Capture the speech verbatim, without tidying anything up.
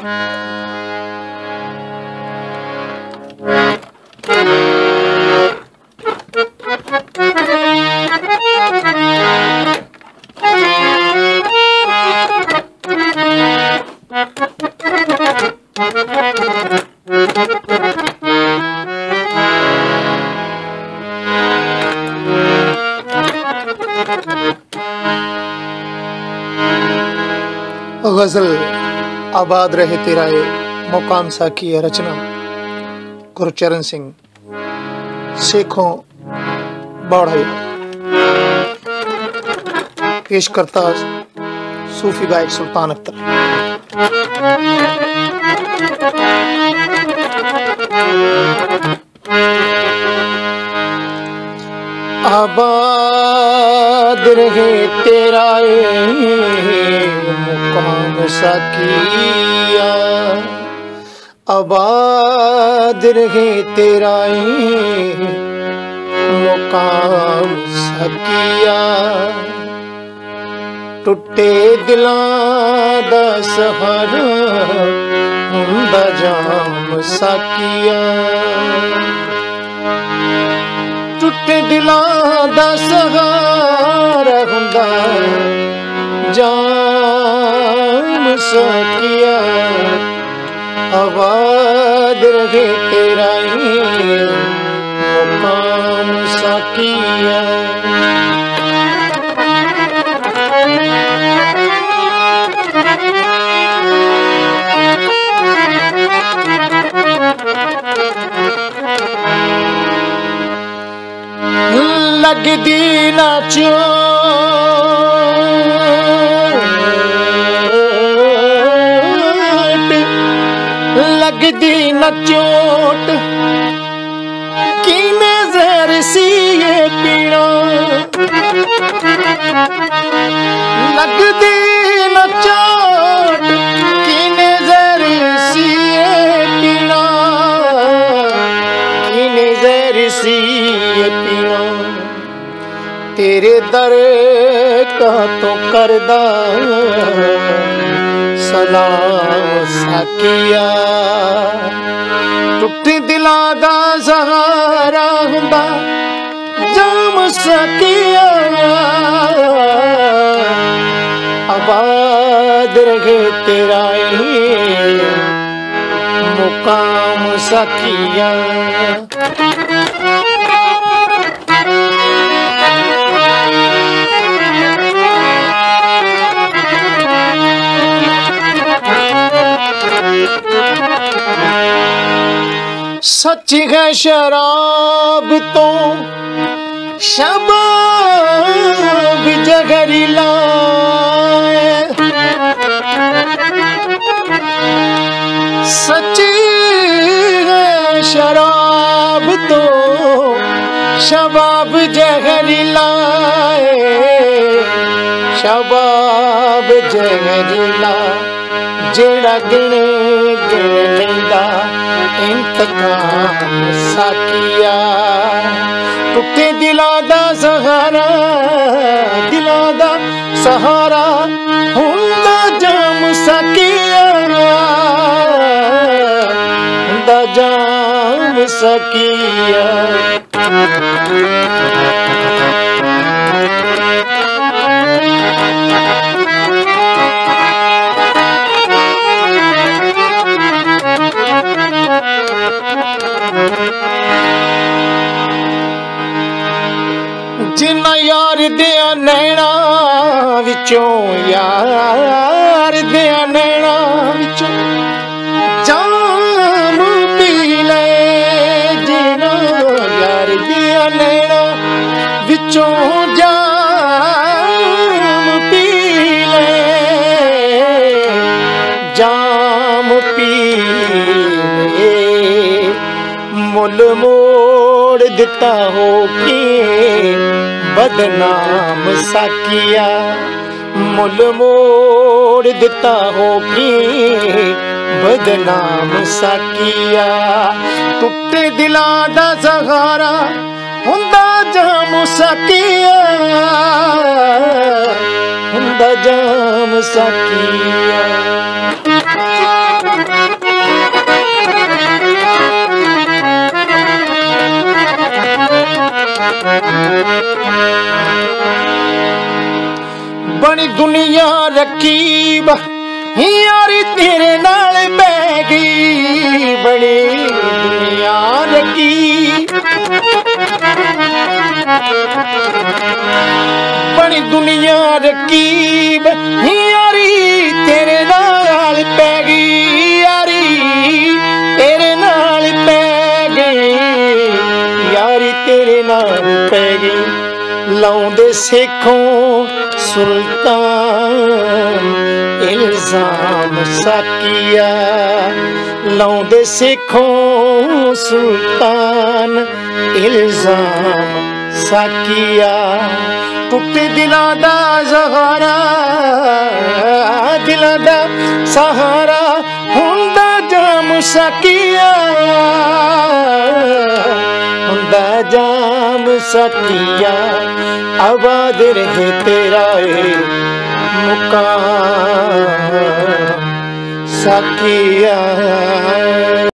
गजल आबाद रहे तेरा ये मुकाम सा की रचना गुरचरण सिंह शेखों बाढ़ पेश करता सूफी गायक सुल्तान अख्तर। आबाद रहे तेरा मुकाम साकिया, आबाद रहे तेरा मुकाम साकिया। टुटे दिलां दा सहारा हुंदा जाम साकिया, टुटे दिलां दा सहारा हुंदा जाम साकिया। आबाद रहे तेरा मुकाम साकिया। लगदी ना चोट, लगदी ना चोट कीने जहर सी ये पीड़ा। लगदी ना चोट कीने जहर सी ये पीड़ा, कीने जहर सी ये पीड़ा। तेरे दर का तो करदा सलाम साकिया। टुटे दिलां दा सहारा हुंदा जाम साकिया। आबाद रहे तेरा मुकाम साकिया। सच है शराब तो शबाब जहरीला, सच है शराब तो शबाब जहरीला, शबाब जहरीला। जेड़ा गिने गिन लेंदा इंतकाम साकिया। टुटे दिलां दा सहारा, दिलां दा सहारा हुंदा जाम साकिया, हुंदा जाम साकिया। जिन्ना यार दिया नैना विचों, यार दिया नैना विचों जाम पी ले। जिन्ना यार दिया नैना विचों जाम पी ले, जाम पी ले। मुल मोड़ दिता हो के बदनाम साकिया, मुल मोड़ दिता हो के बदनाम साकिया। टुटे दिलां दा सहारा हुंदा जाम साकिया, हुंदा जाम साकिया। रकीब यारी तेरे नाल पै गई बड़ी दुनिया रकीब बड़ी दुनिया रकीब यारी तेरे नाल पै गई यारी तेरे नाल पै गई यारी तेरे नाल पै गई लाउंदे सिखों सुल्तान इल्जाम साकिया लाउंदे सिखों सुल्तान इल्जाम साकिया टुटे दिलां दा सहारा दिलां दा सहारा हुंदा जाम साकिया हुंदा जाम साकिया आबाद रहे तेरा मुकाम साकिया।